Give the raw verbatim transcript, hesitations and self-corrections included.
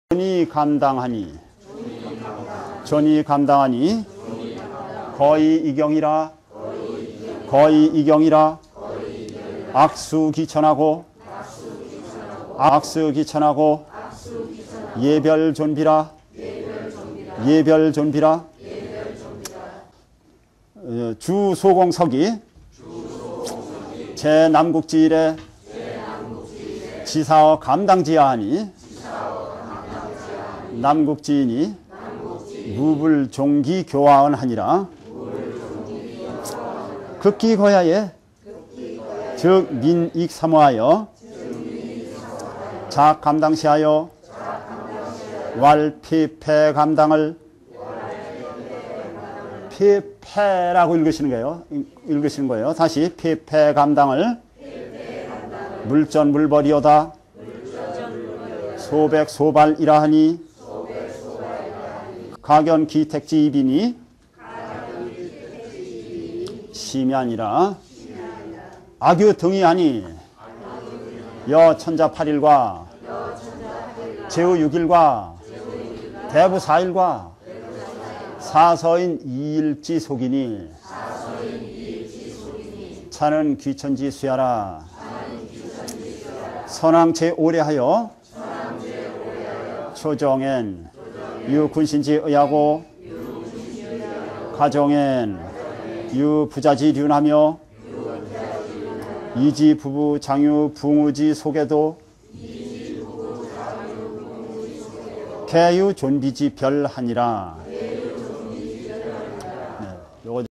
존이 감당하니 존이 감당하니 거의 이경이라 거의 이경이라 악수 기천하고 악수 기천하고 예별 존비라 예별 존비라 주 소공석이 제 남국지일에 지사어 감당지하하니 남국지인이 무불종기 교화언하니라. 극기 거야에 즉 민익 사모하여 작 감당시하여 왈 피폐 감당을 피폐라고 읽으시는 거예요. 읽으시는 거예요. 다시 피폐 감당을 물전 물벌이오다 소백 소발이라 하니 가견 기택지 이비니 심야니라. 악유 등이 하니 여 천자 팔일과 제후 육일과 대부 사일과 사서인 이일지 속이니 차는 귀천지 수야라. 선왕제 오래하여 초정엔 유군신지 의하고 가정엔 유부자지 륜하며 이지 부부 장유 붕우지 속에도 개유 존비지 별하니라.